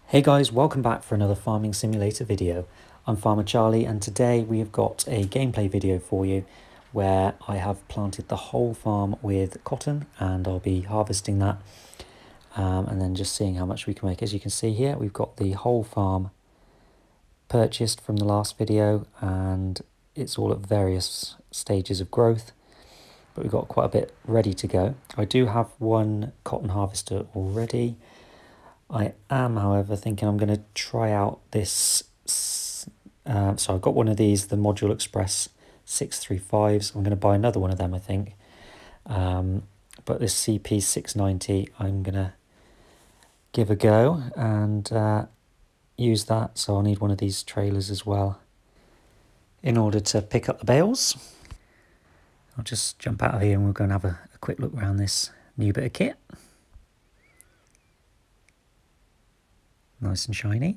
Hey guys, welcome back for another Farming Simulator video. I'm Farmer Charlie and today we have got a gameplay video for you where I have planted the whole farm with cotton and I'll be harvesting that and then just seeing how much we can make. As you can see here, we've got the whole farm purchased from the last video and it's all at various stages of growth, but we've got quite a bit ready to go. I do have one cotton harvester already. I am, however, thinking I'm going to try out this. So I've got one of these, the Module Express 635s. I'm going to buy another one of them, I think. But this CP 690, I'm going to give a go and use that. So I'll need one of these trailers as well in order to pick up the bales. I'll just jump out of here and we'll go and have a quick look around this new bit of kit. Nice and shiny.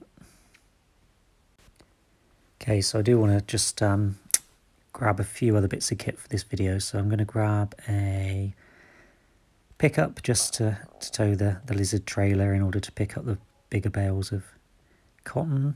Okay, so I do want to just grab a few other bits of kit for this video. So I'm going to grab a pickup just to tow the lizard trailer in order to pick up the bigger bales of cotton.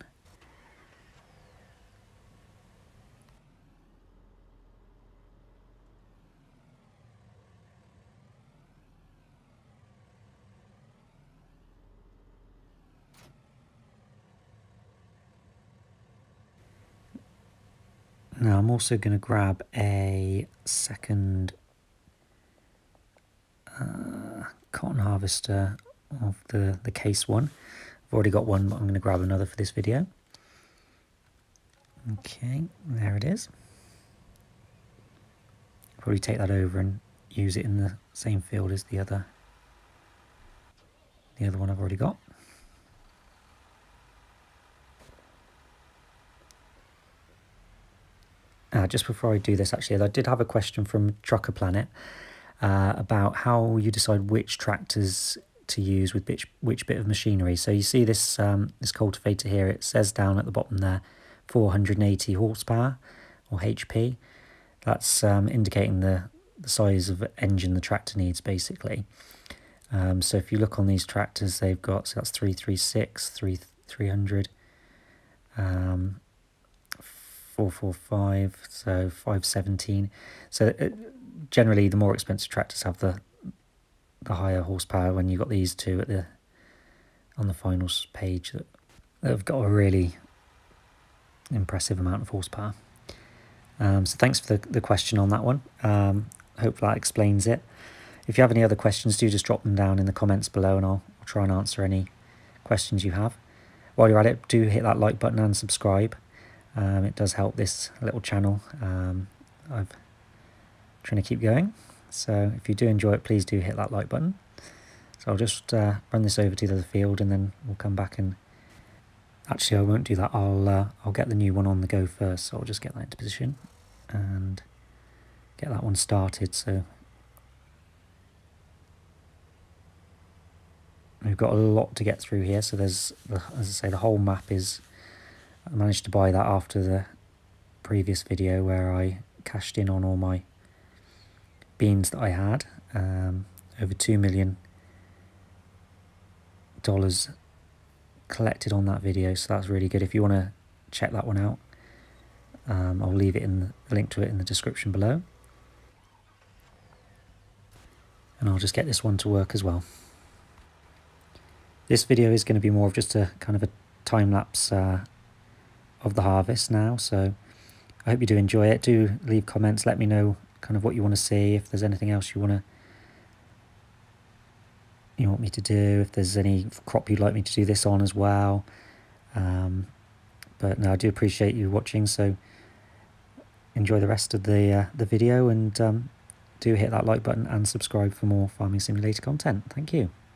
Now I'm also going to grab a second cotton harvester of the case one. I've already got one, but I'm going to grab another for this video. Okay, there it is. Probably take that over and use it in the same field as the other one I've already got. Just before I do this, actually, I did have a question from Trucker Planet about how you decide which tractors to use with which bit of machinery. So you see this this cultivator here, it says down at the bottom there 480 horsepower or HP. That's indicating the size of engine the tractor needs, basically. So if you look on these tractors, they've got, so that's 336, 300, 445, so 517. So generally the more expensive tractors have the higher horsepower. When you've got these two at on the finals page that have got a really impressive amount of horsepower. So thanks for the question on that one. Hope that explains it. If you have any other questions, do just drop them down in the comments below and I'll try and answer any questions you have. While you're at it, do hit that like button and subscribe. It does help this little channel. I'm trying to keep going. So if you do enjoy it, please do hit that like button. So I'll just run this over to the other field and then we'll come back and... Actually, I won't do that. I'll get the new one on the go first. So I'll just get that into position and get that one started. So we've got a lot to get through here. So there's, as I say, the whole map is... I managed to buy that after the previous video where I cashed in on all my beans that I had. Over $2 million collected on that video, so that's really good. If you want to check that one out, I'll leave it in the link to it in the description below. And I'll just get this one to work as well. This video is going to be more of just a kind of a time-lapse of the harvest now, so I hope you do enjoy it. Do leave comments, let me know kind of what you want to see, if there's anything else you want me to do, if there's any crop you'd like me to do this on as well. But no, I do appreciate you watching, so enjoy the rest of the video and do hit that like button and subscribe for more Farming Simulator content. Thank you.